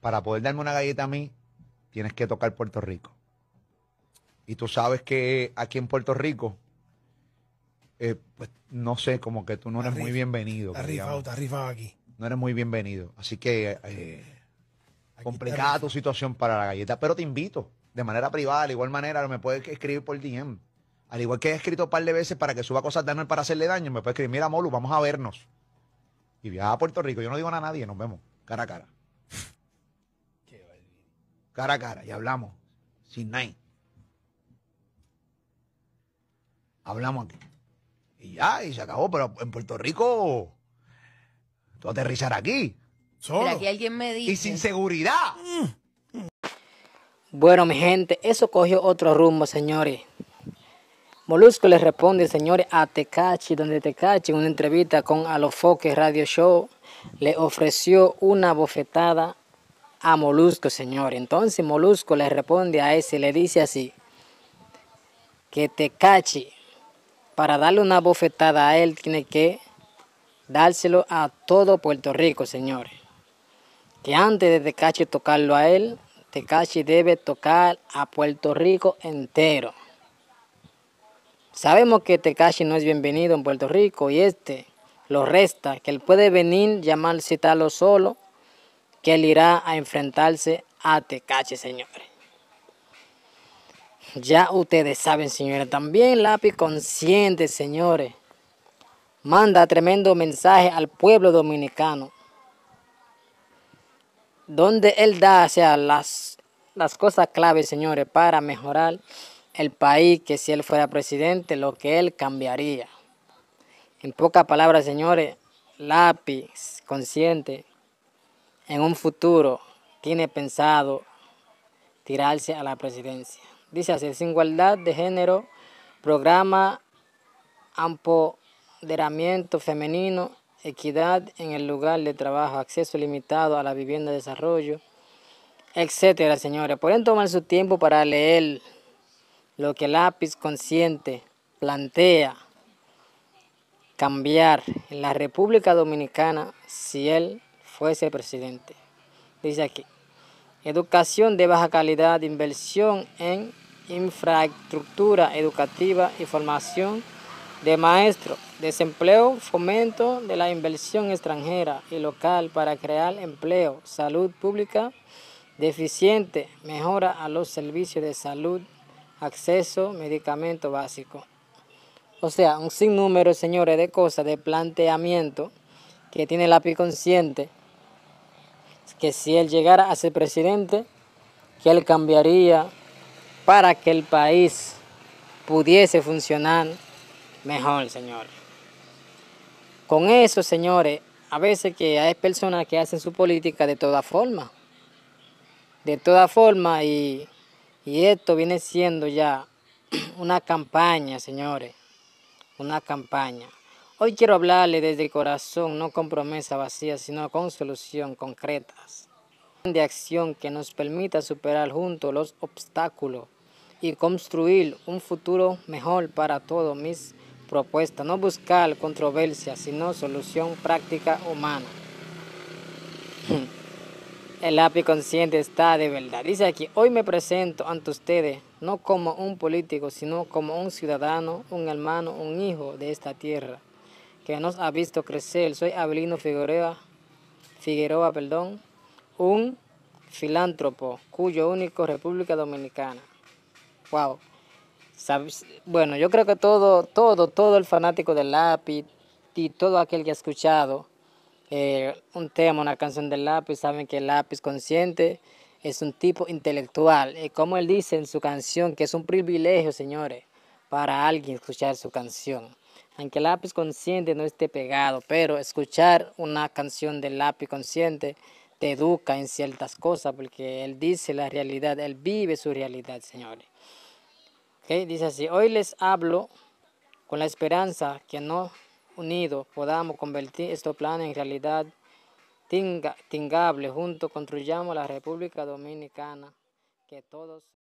para poder darme una galleta a mí, tienes que tocar Puerto Rico. Y tú sabes que aquí en Puerto Rico, pues no sé, como que tú no eres muy bienvenido. Está rifado aquí. No eres muy bienvenido. Así que complicada tu situación para la galleta. Pero te invito de manera privada, de igual manera, me puedes escribir por DM. Al igual que he escrito un par de veces para que suba cosas de Anuel para hacerle daño, me puedes escribir, mira, Molu, vamos a vernos. Y viaja a Puerto Rico. Yo no digo nada a nadie, nos vemos cara a cara. Cara a cara, y hablamos. Sin nada. Hablamos aquí. Y ya, y se acabó. Pero en Puerto Rico, tú aterrizar aquí. Solo. Mira, aquí alguien me dice. Y sin seguridad. Bueno, mi gente, eso cogió otro rumbo, señores. Molusco le responde, señores, a Tekashi, donde Tekashi en una entrevista con Alofoque Radio Show le ofreció una bofetada a Molusco, señores. Entonces Molusco le responde a ese, le dice así, que Tekashi, para darle una bofetada a él, tiene que dárselo a todo Puerto Rico, señores. Que antes de Tekashi tocarlo a él, Tekashi debe tocar a Puerto Rico entero. Sabemos que Tekashi no es bienvenido en Puerto Rico y lo resta, que él puede venir, llamar, citarlo solo, que él irá a enfrentarse a Tekashi, señores. Ya ustedes saben, señores, también Lápiz Consciente, señores, manda tremendo mensaje al pueblo dominicano, donde él da, o sea, las cosas claves, señores, para mejorar el país, que si él fuera presidente, lo que él cambiaría. En pocas palabras, señores, Lápiz Consciente en un futuro tiene pensado tirarse a la presidencia. Dice así, sin igualdad de género, programa empoderamiento femenino, equidad en el lugar de trabajo, acceso limitado a la vivienda de desarrollo, etcétera, señores. Pueden tomar su tiempo para leer lo que Lápiz Consciente plantea cambiar en la República Dominicana si él fuese presidente. Dice aquí, educación de baja calidad, inversión en infraestructura educativa y formación de maestros, desempleo, fomento de la inversión extranjera y local para crear empleo, salud pública deficiente, mejora a los servicios de salud, acceso, medicamento básico. O sea, un sinnúmero, señores, de cosas, de planteamiento que tiene Lápiz Consciente, que si él llegara a ser presidente, que él cambiaría para que el país pudiese funcionar mejor, señores. Con eso, señores, a veces que hay personas que hacen su política de todas formas. De todas formas, y esto viene siendo ya una campaña, señores. Una campaña. Hoy quiero hablarle desde el corazón, no con promesas vacías, sino con soluciones concretas de acción que nos permita superar juntos los obstáculos y construir un futuro mejor para todos. Mis propuestas, no buscar controversia, sino solución práctica humana. El Lápiz Consciente está de verdad. Dice aquí, hoy me presento ante ustedes no como un político, sino como un ciudadano, un hermano, un hijo de esta tierra que nos ha visto crecer. Soy Abelino Figueroa, un filántropo cuyo único República Dominicana. Wow. ¿Sabes? Bueno, yo creo que todo el fanático del Lápiz y todo aquel que ha escuchado un tema, una canción del Lápiz, saben que el Lápiz Consciente es un tipo intelectual. Como él dice en su canción, que es un privilegio, señores, para alguien escuchar su canción. Aunque el Lápiz Consciente no esté pegado, pero escuchar una canción del Lápiz Consciente te educa en ciertas cosas, porque él dice la realidad, él vive su realidad, señores. ¿Okay? Dice así, hoy les hablo con la esperanza que no unidos podamos convertir estos planes en realidad tingable. Juntos construyamos la República Dominicana que todos